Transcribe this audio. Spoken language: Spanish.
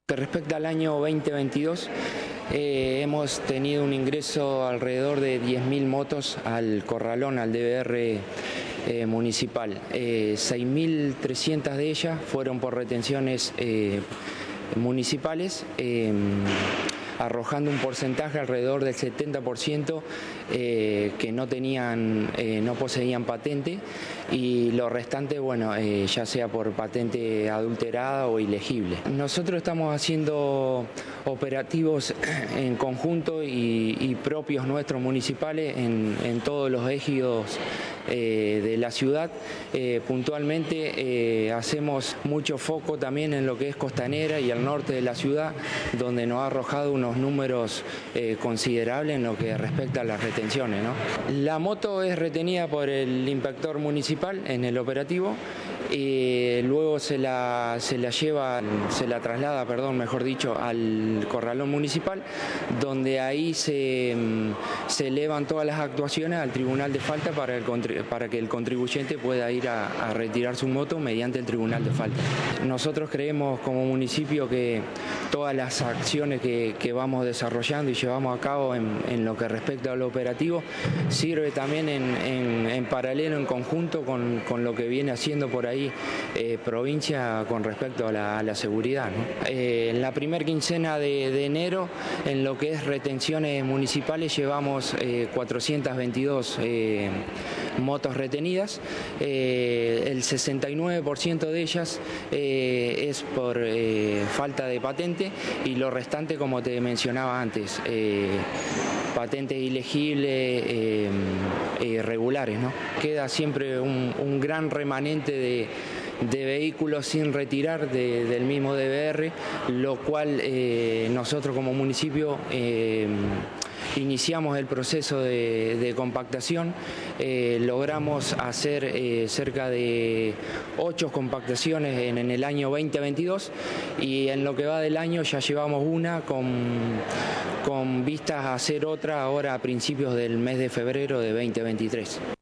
Que respecta al año 2022, hemos tenido un ingreso alrededor de 10.000 motos al corralón, al DBR municipal. 6.300 de ellas fueron por retenciones municipales, arrojando un porcentaje alrededor del 70% que no poseían patente, y lo restante, ya sea por patente adulterada o ilegible. Nosotros estamos haciendo operativos en conjunto y propios nuestros municipales en todos los ejidos de la ciudad. Puntualmente hacemos mucho foco también en lo que es Costanera y al norte de la ciudad, donde nos ha arrojado unos números considerables en lo que respecta a las retenciones, ¿no? La moto es retenida por el inspector municipal en el operativo, y luego se la traslada, mejor dicho, al corralón municipal, donde ahí se elevan todas las actuaciones al tribunal de falta para que el contribuyente pueda ir a retirar su moto mediante el tribunal de falta. Nosotros creemos como municipio que todas las acciones que vamos desarrollando y llevamos a cabo en lo que respecta al operativo sirve también en paralelo, en conjunto con lo que viene haciendo por ahí provincia con respecto a la seguridad, ¿no? En la primera quincena de enero, en lo que es retenciones municipales, llevamos 422 motos retenidas. El 69% de ellas es por falta de patente, y lo restante, como te mencionaba antes, patentes ilegibles, irregulares, ¿no? Queda siempre un gran remanente de vehículos sin retirar del mismo DBR, lo cual nosotros como municipio iniciamos el proceso de compactación. Logramos hacer cerca de 8 compactaciones en el año 2022, y en lo que va del año ya llevamos una con vistas a hacer otra ahora a principios del mes de febrero de 2023.